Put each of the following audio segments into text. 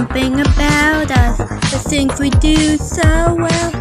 something about us, the things we do so well.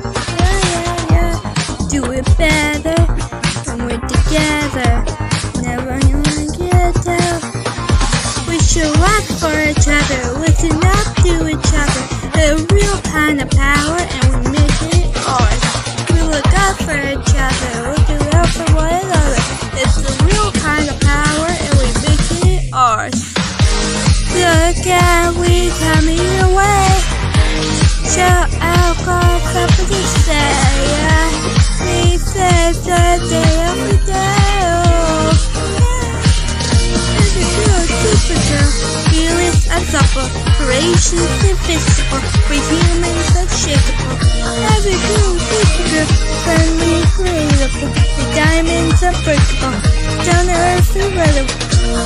Do it better when we're together. Never gonna get out. We should watch for each other, listen up to each other. A real kind of power, and we make it ours. We look out for each other, looking out for one another. It's the real kind of power, and we make it ours. Look out, we coming your way. Shout out, call somebody say, we save the day every day. Oh, every girl, supergirl, fearless, unstoppable, courageous, invisible, we're humans, unshakable. Every girl, supergirl, friendly, creative, we're diamonds, unbreakable, down to earth, irrelevant.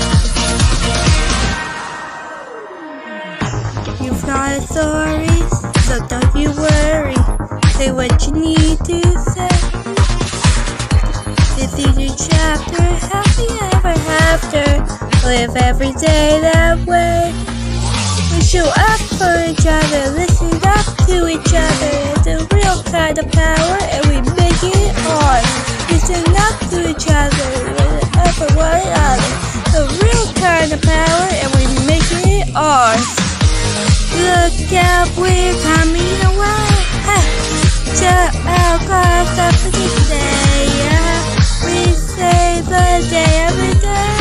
You've got authorities, so don't you worry. Say what you need to say. This is your chapter, happy ever after. Live every day that way. We show up for each other, listen up to each other. It's a real kind of power, and we make it ours. Listen up to each other, listen up for one another. A real kind of power, and we make it ours. Look out, we're coming away. Hey, shout out, call somebody say, we save the day every day.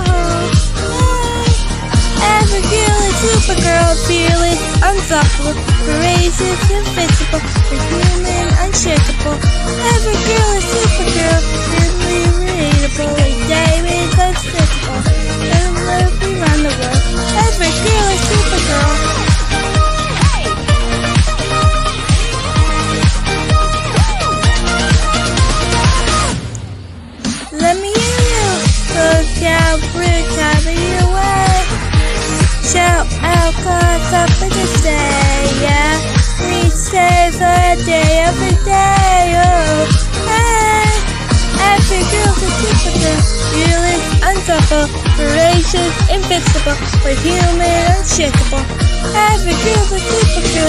Every girl is supergirl, fearless, unstoppable, courageous, invincible, we're human, unshakable. Every girl is supergirl, friendly, relatable, like diamonds, unstoppable. And love around the world. Every girl is supergirl. Let me hear you. Look out, we're coming your way. Shout out, call somebody say, we save the day every day. Oh, hey. Every girl's a supergirl, fearless, unstoppable, courageous, invincible, we're human, unshakable. Every girl's a supergirl.